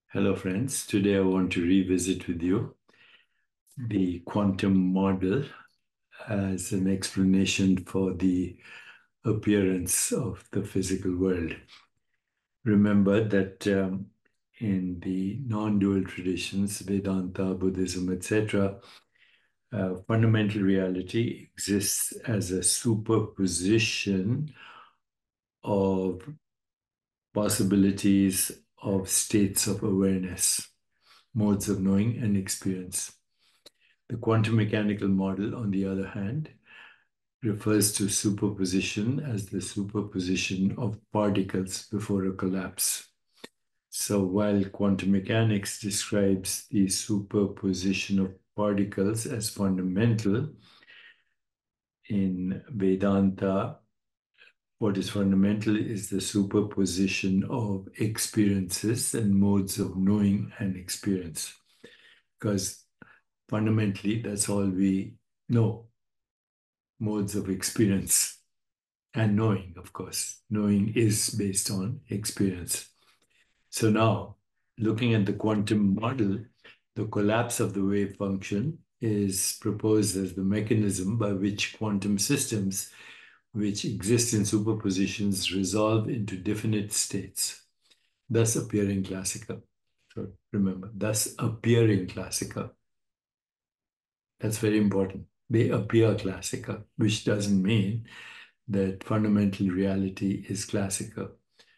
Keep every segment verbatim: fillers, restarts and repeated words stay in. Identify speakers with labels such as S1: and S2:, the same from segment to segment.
S1: Hello, friends. Today I want to revisit with you the quantum model as an explanation for the appearance of the physical world. Remember that um, in the non-dual traditions, Vedanta, Buddhism, et cetera, uh, fundamental reality exists as a superposition of possibilities of states of awareness, modes of knowing and experience. The quantum mechanical model, on the other hand, refers to superposition as the superposition of particles before a collapse. So while quantum mechanics describes the superposition of particles as fundamental, in Vedanta, what is fundamental is the superposition of experiences and modes of knowing and experience. Because fundamentally, that's all we know. Modes of experience and knowing, of course. Knowing is based on experience. So now, looking at the quantum model, the collapse of the wave function is proposed as the mechanism by which quantum systems, which exist in superpositions, resolve into definite states, thus appearing classical. So remember, thus appearing classical. That's very important. They appear classical, which doesn't mean that fundamental reality is classical.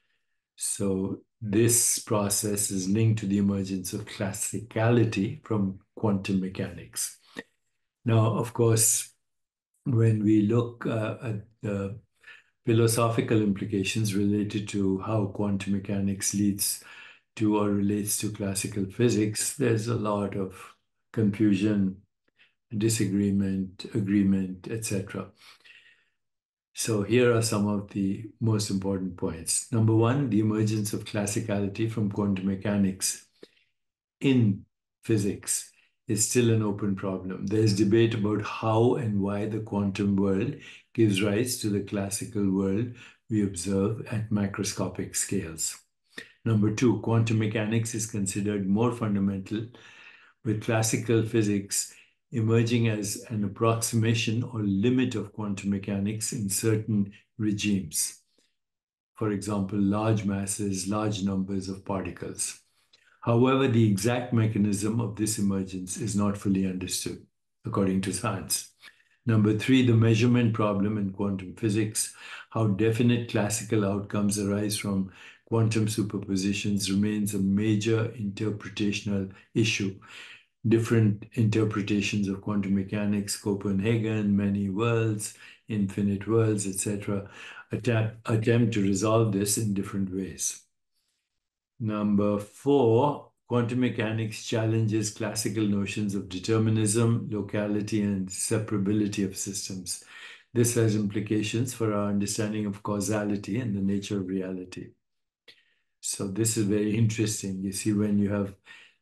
S1: So this process is linked to the emergence of classicality from quantum mechanics. Now, of course, when we look uh, at the philosophical implications related to how quantum mechanics leads to or relates to classical physics, there's a lot of confusion, disagreement, agreement, et cetera. So here are some of the most important points. Number one, the emergence of classicality from quantum mechanics in physics is still an open problem. There's debate about how and why the quantum world gives rise to the classical world we observe at macroscopic scales. Number two, quantum mechanics is considered more fundamental, with classical physics emerging as an approximation or limit of quantum mechanics in certain regimes. For example, large masses, large numbers of particles. However, the exact mechanism of this emergence is not fully understood, according to science. Number three, the measurement problem in quantum physics, how definite classical outcomes arise from quantum superpositions remains a major interpretational issue. Different interpretations of quantum mechanics, Copenhagen, many worlds, infinite worlds, et cetera, attempt, attempt to resolve this in different ways. Number four, quantum mechanics challenges classical notions of determinism, locality, and separability of systems. This has implications for our understanding of causality and the nature of reality. So this is very interesting. You see, when you have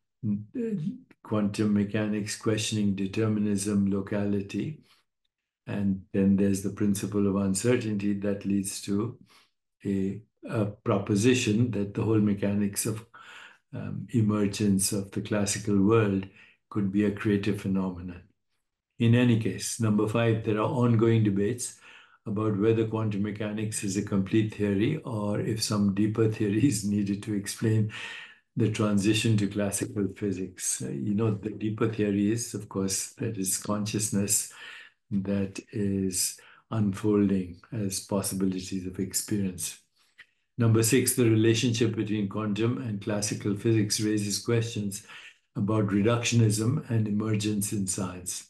S1: quantum mechanics questioning determinism, locality, and then there's the principle of uncertainty that leads to a, a proposition that the whole mechanics of um, emergence of the classical world could be a creative phenomenon. In any case, number five, there are ongoing debates about whether quantum mechanics is a complete theory or if some deeper theory is needed to explain the transition to classical physics. Uh, you know, the deeper theory is, of course, that is consciousness that is unfolding as possibilities of experience. Number six, the relationship between quantum and classical physics raises questions about reductionism and emergence in science,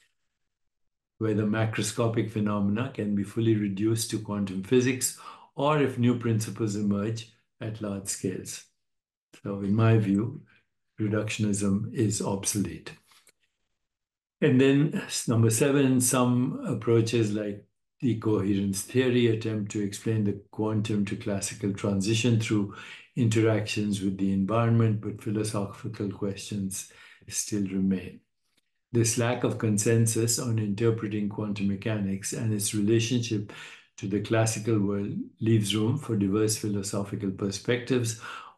S1: whether macroscopic phenomena can be fully reduced to quantum physics or if new principles emerge at large scales. So in my view, reductionism is obsolete. And then number seven, some approaches like decoherence theory attempt to explain the quantum to classical transition through interactions with the environment, but philosophical questions still remain. This lack of consensus on interpreting quantum mechanics and its relationship to the classical world leaves room for diverse philosophical perspectives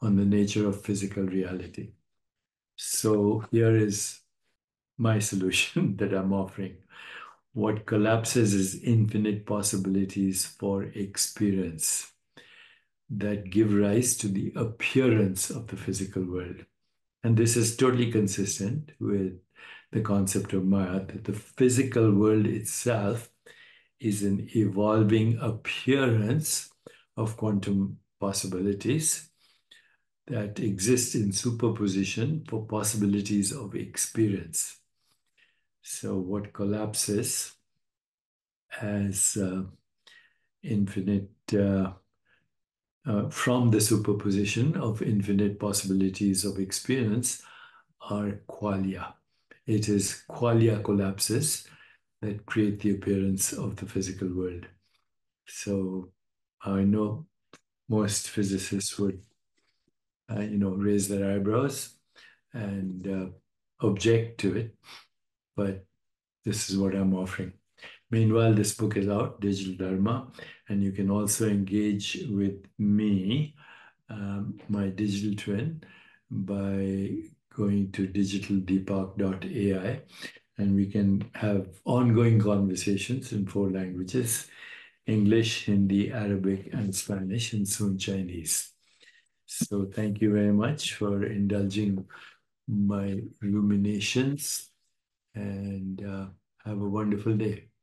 S1: on the nature of physical reality. So here is my solution that I'm offering. What collapses is infinite possibilities for experience that give rise to the appearance of the physical world. And this is totally consistent with the concept of Maya, that the physical world itself is an evolving appearance of quantum possibilities that exist in superposition for possibilities of experience. So, what collapses as uh, infinite uh, uh, from the superposition of infinite possibilities of experience are qualia. It is qualia collapses that create the appearance of the physical world. So I know most physicists would, uh, you know, raise their eyebrows and uh, object to it, but this is what I'm offering. Meanwhile, this book is out, Digital Dharma, and you can also engage with me, um, my digital twin, by going to digital deepak dot A I, and we can have ongoing conversations in four languages: English, Hindi, Arabic, and Spanish, and soon Chinese. So thank you very much for indulging my ruminations, and uh, have a wonderful day.